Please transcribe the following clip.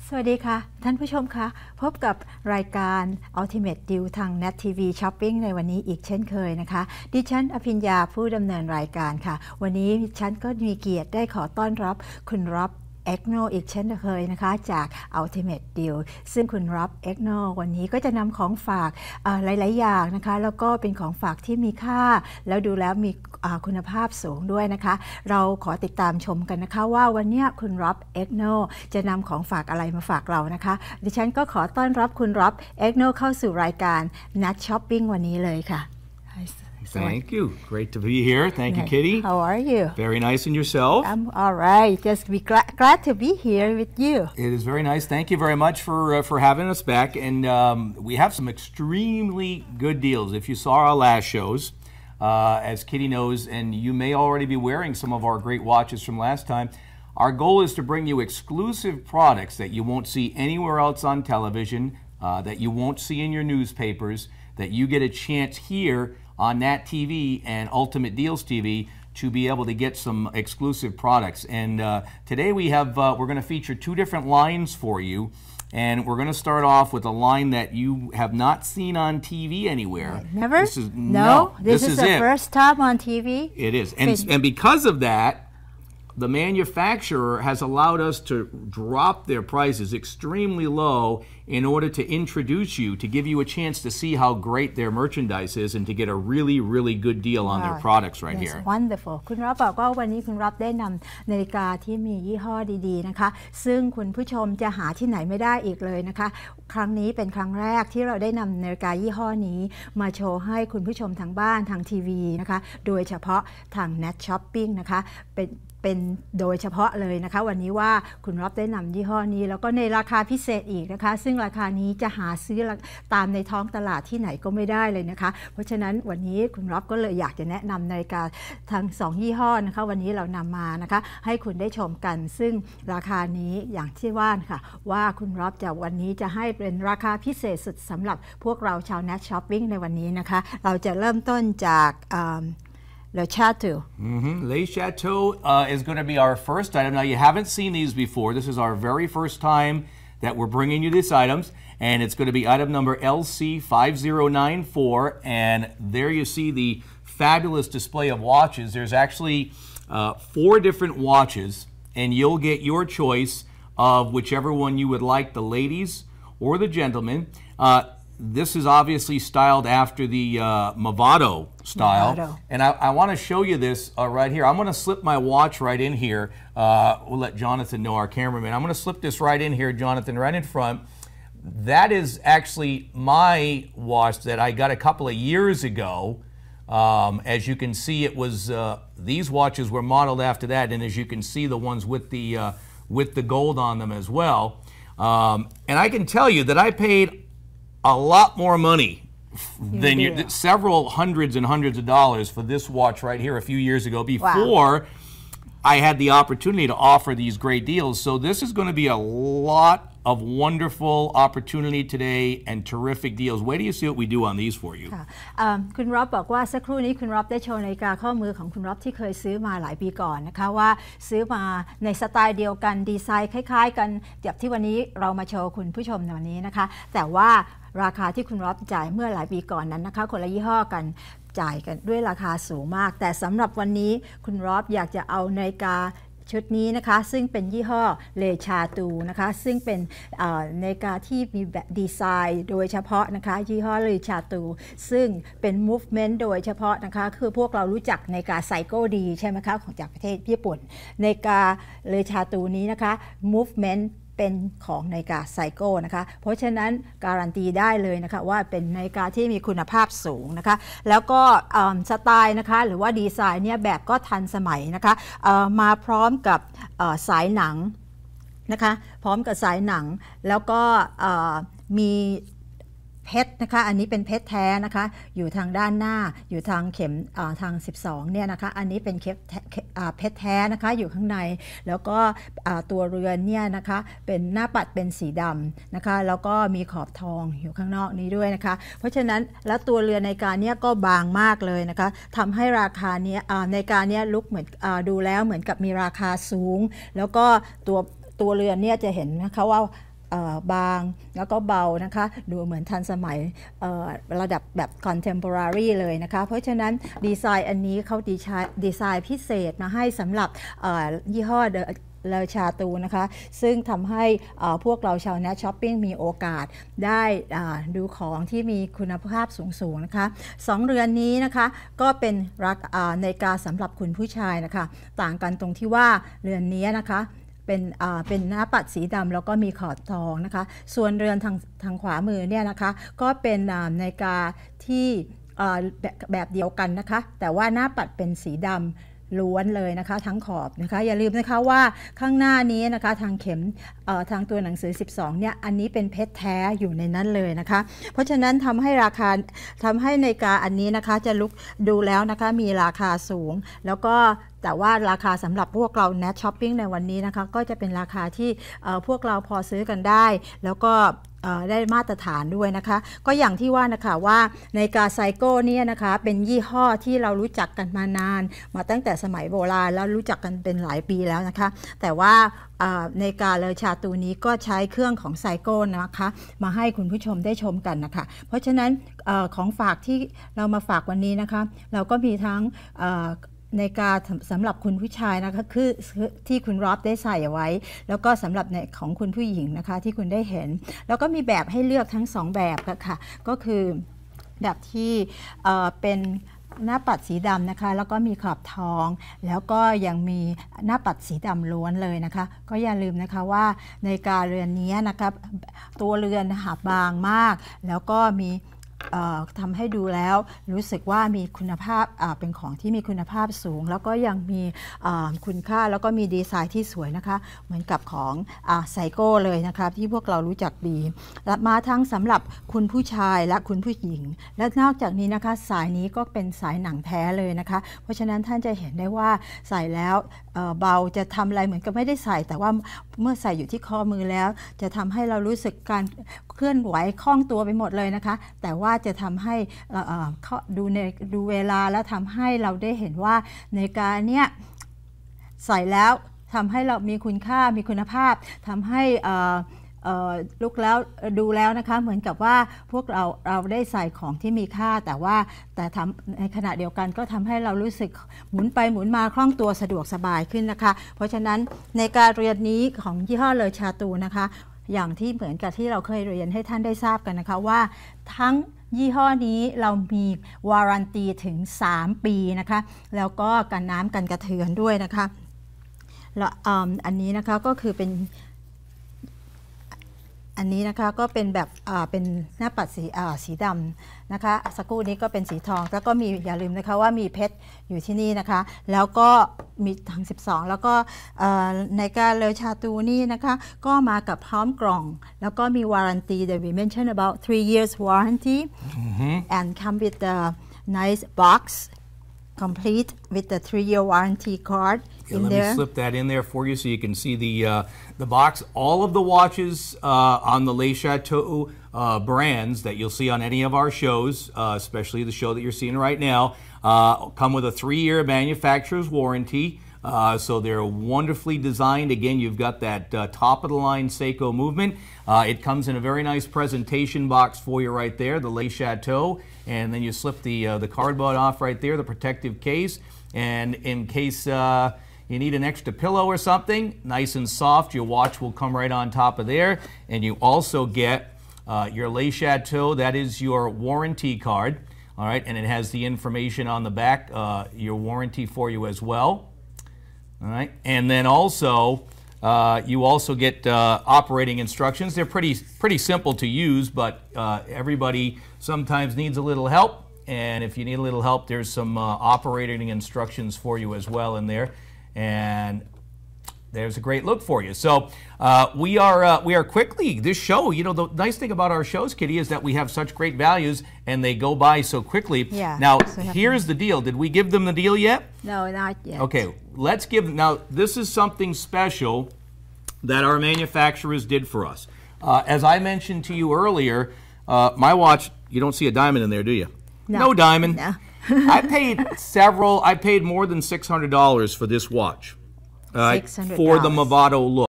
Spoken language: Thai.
สวัสดีค่ะท่านผู้ชมคะพบกับรายการ Ultimate Deal ทาง Net TV Shopping ในวันนี้อีกเช่นเคยนะคะดิฉันอภิญญาผู้ดำเนินรายการค่ะวันนี้ดิฉันก็มีเกียรติได้ขอต้อนรับคุณร็อบเอ็กโนอีกเช่นเคยนะคะจาก Ultimate Deal ซึ่งคุณร็อบเอ็กโนวันนี้ก็จะนำของฝากหลายๆอย่างนะคะแล้วก็เป็นของฝากที่มีค่าแล้วดูแล้วมีคุณภาพสูงด้วยนะคะเราขอติดตามชมกันนะคะว่าวันนี้คุณร็อบเอ็กโนจะนำของฝากอะไรมาฝากเรานะคะดิฉันก็ขอต้อนรับคุณร็อบเอ็กโนเข้าสู่รายการ Nut Shopping วันนี้เลยค่ะ Thank you. Great to be here. Thank you, Kitty. How are you? Very nice. And yourself? I'm all right. Just be glad to be here with you. It is very nice. Thank you very much for having us back. And we have some extremely good deals. If you saw our last shows, as Kitty knows, and you may already be wearing some of our great watches from last time, our goal is to bring you exclusive products that you won't see anywhere else on television, that you won't see in your newspapers, that you get a chance here on Nat TV and Ultimate Deals TV to be able to get some exclusive products. And today we have, we're going to feature two different lines for you. And we're going to start off with a line that you have not seen on TV anywhere. Never? This is, this is the first time on TV? It is. And because of that, the manufacturer has allowed us to drop their prices extremely low in order to introduce you, to give you a chance to see how great their merchandise is and to get a really, really good deal on their products right here. Wonderful. คุณร็อบบอกว่าวันนี้คุณร็อบได้นำนาฬิกาที่มียี่ห้อดีๆนะคะซึ่งคุณผู้ชมจะหาที่ไหนไม่ได้อีกเลยนะคะครั้งนี้เป็นครั้งแรกที่เราได้นำนาฬิกายี่ห้อนี้มาโชว์ให้คุณผู้ชมทางบ้านทางทีวีนะคะโดยเฉพาะทาง Net Shopping นะคะเป็นโดยเฉพาะเลยนะคะวันนี้ว่าคุณร็อบได้นำยี่ห้อนี้แล้วก็ในราคาพิเศษอีกนะคะซึ่งราคานี้จะหาซื้อตามในท้องตลาดที่ไหนก็ไม่ได้เลยนะคะเพราะฉะนั้นวันนี้คุณร็อบก็เลยอยากจะแนะนำนาฬิกาทั้ง2ยี่ห้อนะคะวันนี้เรานำมานะคะให้คุณได้ชมกันซึ่งราคานี้อย่างที่ว่าค่ะว่าคุณร็อบจะวันนี้จะให้เป็นราคาพิเศษสุดสำหรับพวกเราชาว Net Shopping ในวันนี้นะคะเราจะเริ่มต้นจากLe Chateau. Le Chateau is going to be our first item. Now, you haven't seen these before. This is our very first time that we're bringing you these items. And it's going to be item number LC5094. And there you see the fabulous display of watches. There's actually 4 different watches. And you'll get your choice of whichever one you would like, the ladies or the gentlemen. This is obviously styled after the Movado style. Movado. And I want to show you this right here. I'm going to slip my watch right in here. We'll let Jonathan know, our cameraman. I'm going to slip this right in here, Jonathan, right in front. That is actually my watch that I got a couple of years ago. As you can see, it was these watches were modeled after that, and as you can see, the ones with the gold on them as well. And I can tell you that I paid a lot more money than several hundreds and hundreds of dollars for this watch right here a few years ago before I had the opportunity to offer these great deals. So this is going to be a lot of wonderful opportunity today and terrific deals. Wait till you see what we do on these for you. คุณร็อบบอกว่าสักครู่นี้คุณร็อบได้โชว์นาฬิกาข้อมือของคุณร็อบที่เคยซื้อมาหลายปีก่อนนะคะว่าซื้อมาในสไตล์เดียวกันดีไซน์คล้ายๆกันแบบที่วันนี้เรามาโชว์คุณผู้ชมในวันนี้นะคะแต่ว่าราคาที่คุณร็อบจ่ายเมื่อหลายปีก่อนนั้นนะคะคนละยี่ห้อกันจ่ายกันด้วยราคาสูงมากแต่สำหรับวันนี้คุณร็อบอยากจะเอานาฬิกาชุดนี้นะคะซึ่งเป็นยี่ห้อเลชาตูนะคะซึ่งเป็นนาฬิกาที่มีแบบดีไซน์โดยเฉพาะนะคะยี่ห้อเลชาตูซึ่งเป็น movement โดยเฉพาะนะคะคือพวกเรารู้จักนาฬิกาไซโก้ดีใช่ไหมคะของจากประเทศญี่ปุ่นนาฬิกาเลชาตูนี้นะคะ movementเป็นของนาฬิกาไซโก้นะคะเพราะฉะนั้นการันตีได้เลยนะคะว่าเป็นนาฬิกาที่มีคุณภาพสูงนะคะแล้วก็สไตล์นะคะหรือว่าดีไซน์เนี่ยแบบก็ทันสมัยนะคะมาพร้อมกับสายหนังนะคะพร้อมกับสายหนังแล้วก็มีเพชรนะคะอันนี้เป็นเพชรแท้นะคะอยู่ทางด้านหน้าอยู่ทางเข็มทาง12เนี่ยนะคะอันนี้เป็นเพชรแท้นะคะอยู่ข้างในแล้วก็ตัวเรือนเนี่ยนะคะเป็นหน้าปัดเป็นสีดำนะคะแล้วก็มีขอบทองอยู่ข้างนอกนี้ด้วยนะคะเพราะฉะนั้นแล้วตัวเรือนนาฬิกาเนี่ยก็บางมากเลยนะคะทำให้ราคาเนี้ยนาฬิกาเนี่ยลุกเหมือนดูแล้วเหมือนกับมีราคาสูงแล้วก็ตัวเรือนเนี่ยจะเห็นนะคะว่าบางแล้วก็เบานะคะดูเหมือนทันสมัยระดับแบบ contemporary เลยนะคะเพราะฉะนั้นดีไซน์อันนี้เขาดีไซน์พิเศษมาให้สำหรับยี่ห้อเลอชาตูนะคะซึ่งทำให้พวกเราชาวเน็ตช้อปปิ้งมีโอกาสได้ดูของที่มีคุณภาพสูงๆนะคะ2เรือนนี้นะคะก็เป็นนาฬิกาสำหรับคุณผู้ชายนะคะต่างกันตรงที่ว่าเรือนนี้นะคะเป็นหน้าปัดสีดำแล้วก็มีขอบทองนะคะส่วนเรือนทางขวามือเนี่ยนะคะก็เป็นนาฬิกาที่แบบเดียวกันนะคะแต่ว่าหน้าปัดเป็นสีดำล้วนเลยนะคะทั้งขอบนะคะอย่าลืมนะคะว่าข้างหน้านี้นะคะทางเข็มทางตัวหนังสือ12เนี่ยอันนี้เป็นเพชรแท้อยู่ในนั้นเลยนะคะเพราะฉะนั้นทำให้นาฬิกาอันนี้นะคะจะลุกดูแล้วนะคะมีราคาสูงแล้วก็แต่ว่าราคาสำหรับพวกเราNet Shoppingในวันนี้นะคะก็จะเป็นราคาที่พวกเราพอซื้อกันได้แล้วก็ได้มาตรฐานด้วยนะคะก็อย่างที่ว่านะคะว่านาฬิกาไซโก้เนี่ยนะคะเป็นยี่ห้อที่เรารู้จักกันมานานมาตั้งแต่สมัยโบราณแล้วรู้จักกันเป็นหลายปีแล้วนะคะแต่ว่านาฬิกาเลอชาตูนี้ก็ใช้เครื่องของไซโก้นะคะมาให้คุณผู้ชมได้ชมกันนะคะเพราะฉะนั้นของฝากที่เรามาฝากวันนี้นะคะเราก็มีทั้งนาฬิกาสำหรับคุณผู้ชายนะคะคือที่คุณรอบได้ใส่ไว้แล้วก็สำหรับของคุณผู้หญิงนะคะที่คุณได้เห็นแล้วก็มีแบบให้เลือกทั้ง2แบบค่ะก็คือแบบที่เป็นหน้าปัดสีดำนะคะแล้วก็มีขอบทองแล้วก็ยังมีหน้าปัดสีดำล้วนเลยนะคะก็อย่าลืมนะคะว่านาฬิกาเรือนนี้นะคะตัวเรือนบางมากแล้วก็มีทำให้ดูแล้วรู้สึกว่ามีคุณภาพเป็นของที่มีคุณภาพสูงแล้วก็ยังมีคุณค่าแล้วก็มีดีไซน์ที่สวยนะคะเหมือนกับของไซโก้เลยนะคะที่พวกเรารู้จักดีและมาทั้งสำหรับคุณผู้ชายและคุณผู้หญิงและนอกจากนี้นะคะสายนี้ก็เป็นสายหนังแท้เลยนะคะเพราะฉะนั้นท่านจะเห็นได้ว่าใส่แล้วเบาจะทำอะไรเหมือนกับไม่ได้ใส่แต่ว่าเมื่อใส่อยู่ที่ข้อมือแล้วจะทำให้เรารู้สึกการเคลื่อนไหวคล่องตัวไปหมดเลยนะคะแต่ว่าจะทำให้ดูเวลาแล้วทำให้เราได้เห็นว่านาฬิกาเนี้ยใส่แล้วทำให้เรามีคุณค่ามีคุณภาพทำให้ลุกแล้วดูแล้วนะคะเหมือนกับว่าพวกเราได้ใส่ของที่มีค่าแต่ทำในขณะเดียวกันก็ทำให้เรารู้สึกหมุนไปหมุนมาคล่องตัวสะดวกสบายขึ้นนะคะเพราะฉะนั้นในการเรียนนี้ของยี่ห้อเลอชาตูนะคะอย่างที่เหมือนกับที่เราเคยเรียนให้ท่านได้ทราบกันนะคะว่าทั้งยี่ห้อนี้เรามีวารันตีถึง3 ปีนะคะแล้วก็กันน้ำกันกระเทือนด้วยนะคะแล้วอันนี้นะคะก็คือเป็นอันนี้นะคะก็เป็นแบบเป็นหน้าปัดสีดำนะคะสักครู่นี้ก็เป็นสีทองแล้วก็มีอย่าลืมนะคะว่ามีเพชรอยู่ที่นี่นะคะแล้วก็มีทั้ง12แล้วก็ในการเลอชาตูนี่นะคะก็มากับพร้อมกล่องแล้วก็มี warranty that we mentioned about 3 years warranty and come with the nice box complete with the 3-year warranty card in let there. me slip that in there for you so you can see the box. All of the watches on the Le Chateau brands that you'll see on any of our shows, especially the show that you're seeing right now, come with a 3-year manufacturer's warranty. So they're wonderfully designed. Again, you've got that top-of-the-line Seiko movement. It comes in a very nice presentation box for you right there, the Le Chateau. And then you slip the cardboard off right there, the protective case. And in case you need an extra pillow or something, nice and soft, your watch will come right on top of there. And you also get your Le Chateau, that is your warranty card. All right, and it has the information on the back, your warranty for you as well. All right, and then also you also get operating instructions. They're pretty simple to use, but everybody sometimes needs a little help. And if you need a little help, there's some operating instructions for you as well in there. And there's a great look for you. So we are quickly, this show, you know, the nice thing about our shows, Kitty, is that we have such great values and they go by so quickly. Yeah. Now, here's the deal. Did we give them the deal yet? No, not yet. Okay, let's give, now this is something special that our manufacturers did for us. As I mentioned to you earlier, my watch, you don't see a diamond in there, do you? No. No diamond. No. I paid more than $600 for this watch. For the Movado look.